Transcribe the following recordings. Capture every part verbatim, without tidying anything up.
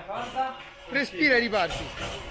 Respira e riparti.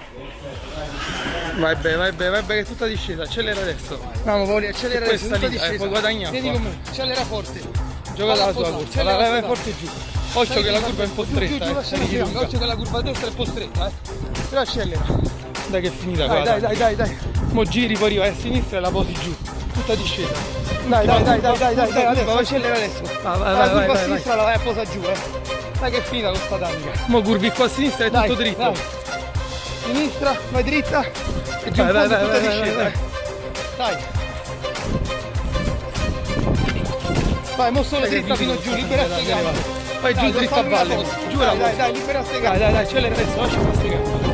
Vai bene, vai bene, vai bene, che è tutta discesa, accelera adesso. Vamo Poli, accelera adesso, tutta discesa. Puoi guadagnare. Vieni con me, accelera forte. Gioca dalla sua corsa, vai, vai, vai forte giù. Occhio che la curva è un po' stretta, eh. Occhio che la curva a destra è un po' stretta, eh. Però accelera. Dai che è finita qua. Dai, dai, dai, dai. Mo giri, poi vai a sinistra e la posi giù. Tutta discesa. Dai, dai, dai, dai, dai, dai, adesso accelera adesso. Vai, vai, vai, la curva a sinistra la vai a posare giù, eh. Dai che è finita questa tanica. Mo curvi qua a sinistra e è tutto dritto. Sinistra, vai dritta. E giù in fondo tutta discesa. Dai. Vai, mo solo dritta fino giù, libera ste gambe. Vai giù dritta a valle. Giù la dai, dai, libera ste gambe. Dai, dai, accelera adesso, lascia queste gambe.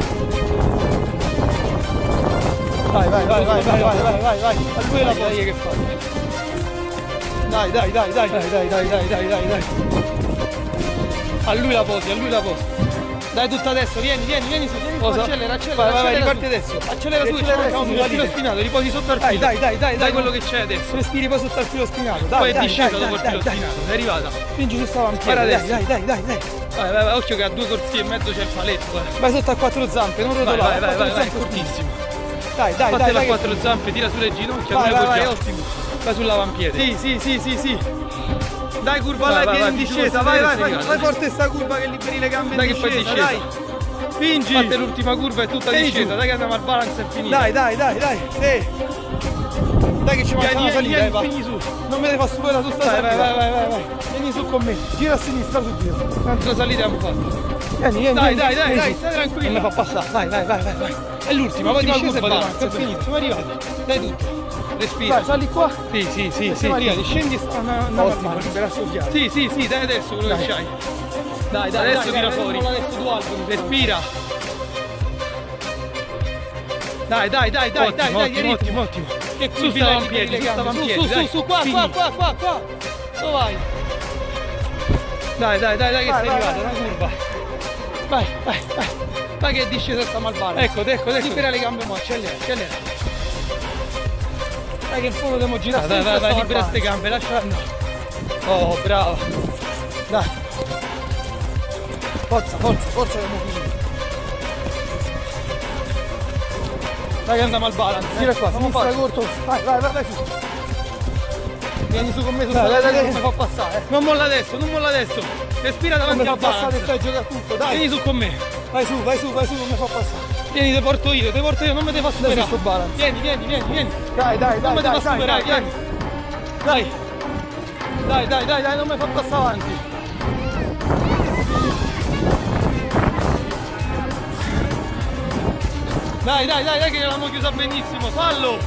Vai, vai, vai, vai, vai, vai, vai, vai, vai. A due la posi che fa. Dai, dai, dai, dai, dai, dai, dai, dai, dai, dai, dai. A lui la posi, a lui la posi. Dai tutta adesso, vieni, vieni, vieni su, vieni su, accelera, accelera, vai, vai, vai, riparti adesso. Accelera su, c'è un filo spinato, riposi sotto al filo. Dai, dai, dai, dai, quello che c'è adesso. Respiri poi sotto al filo spinato. Dai, poi è disceso dopo il filo spinato, è arrivata. Spingi su sta vampiera, dai, dai, dai, dai, dai. Vai, vai, vai, occhio che a due corsie e mezzo c'è il paletto. Vai sotto a quattro zampe, non rotolare. Vai, vai, vai, vai, fortissimo. Dai, dai, dai. Fatela a quattro zampe, tira sulle ginocchia, vai, vai, vai, ottimo. Vai sull'avampiede. Sì, sì, sì, sì, sì. Dai curva là che è in discesa, vai, vai, vai, vai forte sta curva che liberi le gambe in discesa, dai. Spingi. Fatte l'ultima curva è tutta discesa, dai che andiamo al balance e finita. Dai, dai, dai, dai, sì. Dai che ci manca una salita, eh, vieni su. Non me ne fa superare tu sta salita. Vai, vai, vai, vai, vai. Vieni su con me, gira a sinistra subito. Un'altra salita abbiamo fatto. Vieni, vieni, dai, dai, dai, dai, stai tranquillo. Non mi fa passare, vai, vai, vai, vai. È l'ultima, poi discesa e balance, è finito, siamo arrivati. Dai tutto. Respira. Vai, sali qua. Sì, sì, sì, sì. Maria, scendi e sta una norma, libera soffiare. Sì, sì, sì, dai adesso quello che c'hai. Dai, dai, adesso tira fuori. Respira. Dai, dai, dai, dai, dai, dai, ottimo, ottimo. Che su stavano in piedi, su stavano in piedi. Su, su, su, qua, qua, qua, qua, qua. Dove vai? Dai, dai, dai, dai che sei arrivato, una curva. Vai, vai, vai. Dai che è discesa sta malvada. Ecco, ecco, ecco. Libera le gambe mo, accelera, accelera. Dai che in fondo dobbiamo girare. Dai, dai, vai, libera ste gambe, lasciala andare. Oh, bravo. Dai. Forza, forza, forza che abbiamo finito. Dai che andiamo al balance. Tira qua, siamo fare corto. Vai, vai, vai, vai su. Vieni su con me su dai, dai, dai, dai, mi fa passare. Eh. Non molla adesso, non molla adesso. Respira davanti al balance. Non mi fa passare e gioca tutto, dai. Vieni su con me. Vai su, vai su, vai su, non mi fa passare. Vieni, te porto io, te porto io, non mi devo superare. Sto balance. Vieni, vieni, vieni, vieni. Dai, dai, dai. Non mi devo superare, vieni. Dai. Dai, dai, dai, dai, non mi fa passare avanti. Dai, dai, dai, dai che l'abbiamo chiusa benissimo, fallo!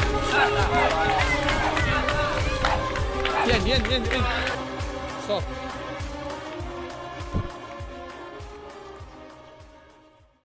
Vieni, vieni, vieni, vieni. Stop.